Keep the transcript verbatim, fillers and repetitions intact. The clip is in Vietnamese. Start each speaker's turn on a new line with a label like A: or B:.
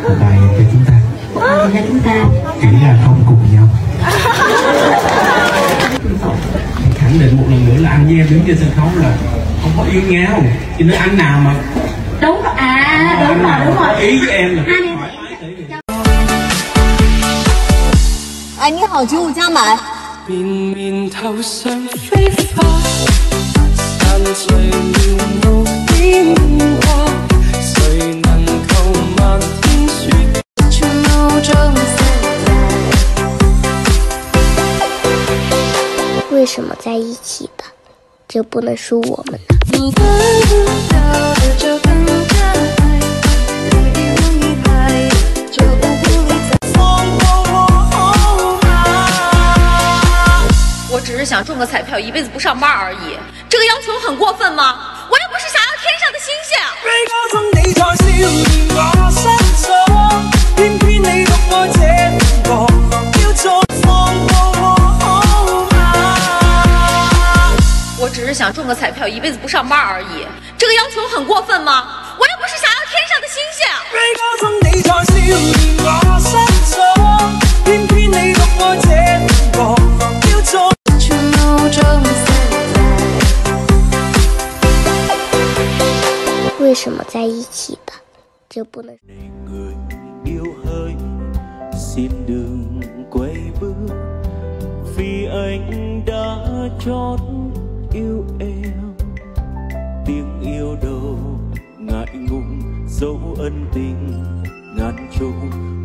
A: bài cho chúng ta.
B: À, cho chúng ta.
A: Chỉ là không cùng nhau. Khẳng định một lần nữa là anh với em đứng trên sân khấu là không có yêu nhau. Cho nên anh nào mà
B: đúng rồi, à đúng rồi, đúng rồi.
A: Ý với em là
C: 哎，你好，九五加满。
D: 绵绵頭上飛花，散隨渺無變化，誰能求漫天雪？全路像
E: 为什么在一起的，就不能是我们呢？
D: 你看到的就更加爱，可以容易爱，就不必再放过我吗？
F: 我只是想中个彩票，一辈子不上班而已。这个要求很过分吗？我又不是想要天上的星星。
D: 悲歌中你在少年我身上，偏偏你獨愛這個，要再放過我嗎？
F: 我只是想中个彩票，一辈子不上班而已。这个要求很过分吗？我又不是想要天上的星星。
D: 悲歌中你在少年我身上，偏偏你獨愛這個，要再全路像
E: 为什么在一起的，就不能？
G: Người yêu hỡi xin đừng quay bước vì anh đã chót yêu em, tiếng yêu đầu ngại ngùng dấu ân tình ngàn trùng